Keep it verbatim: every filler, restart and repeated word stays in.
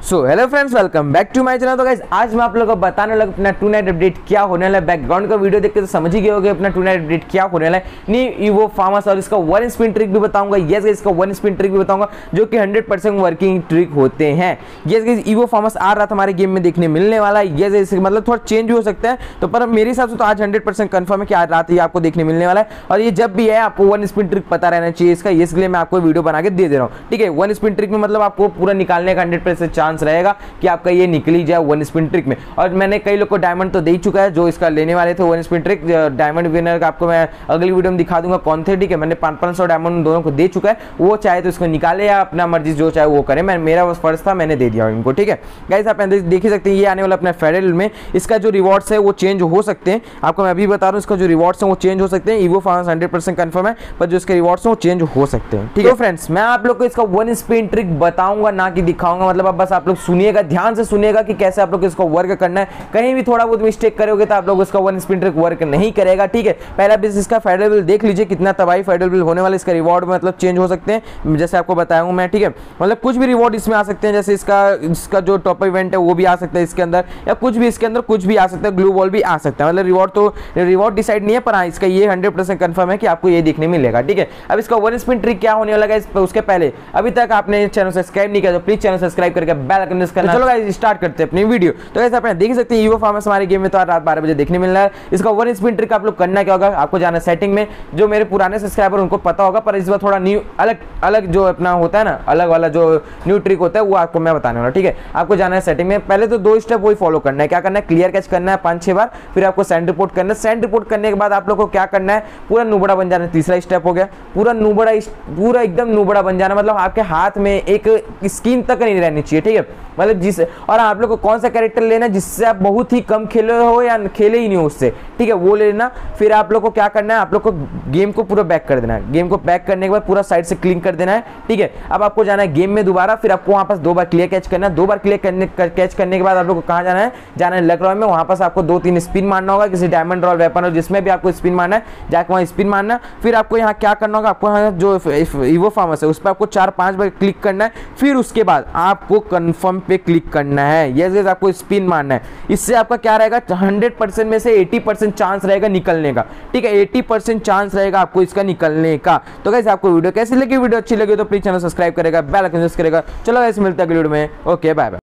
So hello friends, welcome back to my channel. तो guys आज मैं आप लोगों को बताने लगा अपना टू नाइट अपडेट क्या होने वाला है। बैकग्राउंड का वीडियो देख के तो समझ ही गए होंगे अपना टू नाइट अपडेट क्या होने वाला है। न्यू ईवो फार्मस और इसका वन स्पिन ट्रिक भी बताऊंगा। यस गाइस, इसका वन स्पिन ट्रिक भी बताऊंगा जो कि हंड्रेड परसेंट वर्किंग ट्रिक होते हैं। यस गाइस, ईवो फार्मस आ रहा था हमारे गेम में देखने मिलने वाला है। यस गाइस, मतलब थोड़ा चेंज भी हो सकता है, तो पर मेरे हिसाब से तो आज हंड्रेड परसेंट कंफर्म है कि आज रात ही आपको देखने मिलने वाला है। और ये जब भी है आपको वन स्पिन ट्रिक पता रहना चाहिए इसका, इसलिए मैं आपको वीडियो बना के दे दे रहा हूँ। ठीक है, वन स्पिन ट्रिक में मतलब आपको पूरा निकालने का हंड्रेड परसेंट चांस रहेगा कि आपका ये निकली जाए वन स्पिन ट्रिक में। और मैंने कई लोग को डायमंड तो दे ही चुका है जो इसका लेने वाले थे one spin trick. Diamond winner का आपको मैं अगली वीडियो में दिखा दूंगा कौन थे। ठीक है, मैंने पाँच पाँच सौ डायमंड दोनों को दे चुका है। वो चाहे तो इसको निकाले या अपना मर्जी जो चाहे वो करे, मैं मेरा फर्ज था, मैंने दे दिया इनको। ठीक है गाइस, आप देख ही सकते हैं ये आने वाला अपना फेडरल में इसका जो रिवॉर्ड्स है वो चेंज हो सकते हैं। आपको मैं अभी बता रहा हूँ इसका जो रिवॉर्ड्स है वो चेंज हो सकते हैं। Evo farms hundred percent confirm है, पर जो इसके रिवॉर्ड्स हैं वो चेंज हो सकते हैं। ठीक है फ्रेंड्स, मैं आप लोग को इसका वन स्पिन ट्रिक बताऊंगा ना कि दिखाऊंगा। मतलब अब बस आप लोग सुनिएगा, ध्यान से सुनिएगा कि कैसे आप लोग इसको वर्क करना है। कहीं भी थोड़ा बहुत मिस्टेक करोगे तो आप लोग इसका वन स्पिन ट्रिक वर्क नहीं करेगा। ठीक है, पहला बेस इसका फेडरल बिल देख लीजिए कितना तबाही फेडरल बिल होने वाला। इसका रिवॉर्ड मतलब चेंज हो सकते हैं जैसे आपको बताया हूं मैं। ठीक है, मतलब कुछ भी रिवॉर्ड इसमें आ सकते हैं, जैसे इसका इसका जो टॉप इवेंट है वो भी आ सकता है इसके अंदर, या कुछ भी इसके अंदर कुछ भी आ सकता है, ग्लू बॉल भी आ सकता है। मतलब रिवॉर्ड तो रिवॉर्ड डिसाइड नहीं है, पर हाँ इसका ये हंड्रेड परसेंट कंफर्म है कि आपको ये देखने मिलेगा। ठीक है, अब इसका वन स्पिन ट्रिक क्या होने वाला है उसके पहले अभी तक आपने चैनल सब्सक्राइब नहीं किया तो प्लीज चैनल सब्सक्राइब करके बेल आइकन प्रेस करना। चलो गाइस स्टार्ट करते हैं अपनी वीडियो। तो गाइस आप देख सकते हैं ईवो फार्मस हमारे गेम में तो रात बारह बजे देखने मिल रहा है। इसका वन स्पिन ट्रिक आप लोग करना क्या होगा, आपको जाना सेटिंग में। जो मेरे पुराने सब्सक्राइबर उनको पता होगा, पर इस बार थोड़ा न्यू अलग अलग जो अपना होता है ना, अलग वाला जो न्यू ट्रिक होता है वो आपको मैं बताने वाला। ठीक है, आपको जाना है सेटिंग में। पहले तो दो स्टेप वही फॉलो करना है। क्या करना है, क्लियर कैच करना है पांच छह बार, फिर आपको सेंड रिपोर्ट करना है। सेंड रिपोर्ट करने के बाद आप लोग को क्या करना है, पूरा नुबड़ा बन जाना है। तीसरा स्टेप हो गया पूरा नुबड़ा, पूरा एकदम नुबड़ा बन जाना, मतलब आपके हाथ में एक स्किन तक नहीं रहनी चाहिए। ठीक है, मतलब जिस और आप लोग को कौन सा कैरेक्टर लेना है जिससे आप बहुत ही कम खेले हो या खेले ही नहीं हो उससे, ठीक है, वो लेना। फिर आप लोग को क्या करना है, आप लोग को गेम को पूरा बैक कर देना है। गेम को बैक करने के बाद पूरा साइड से क्लिक कर देना है। ठीक है, अब आपको जाना है गेम में दोबारा, फिर आपको वहां पास दो बार क्लियर कैच करना है। दो बार क्लियर करने कैच करने के बाद आप लोग को कहां जाना है, जाना है लक रॉय में। वहां पास आपको दो तीन स्पिन मारना होगा, किसी डायमंड रॉयल वेपन और जिसमें भी आपको स्पिन मारना है जाकर वहां स्पिन मारना। फिर आपको यहाँ क्या करना होगा, आपको यहाँ जो ईवो फार्मस है उस पर आपको चार पांच बार क्लिक करना है। फिर उसके बाद आपको कंफर्म पे क्लिक करना है। यस यस, आपको स्पिन मारना है। इससे आपका क्या रहेगा, हंड्रेड परसेंट में से एटी परसेंट चांस रहेगा निकलने का। ठीक है, एटी परसेंट चांस रहेगा आपको इसका निकलने का। तो गाइस आपको वीडियो कैसी लगी, वीडियो अच्छी लगी तो प्लीज चैनल सब्सक्राइब करेगा, बेल आइकन प्रेस करेगा। चलो गाइस मिलते हैं अगली वीडियो में। Okay bye bye.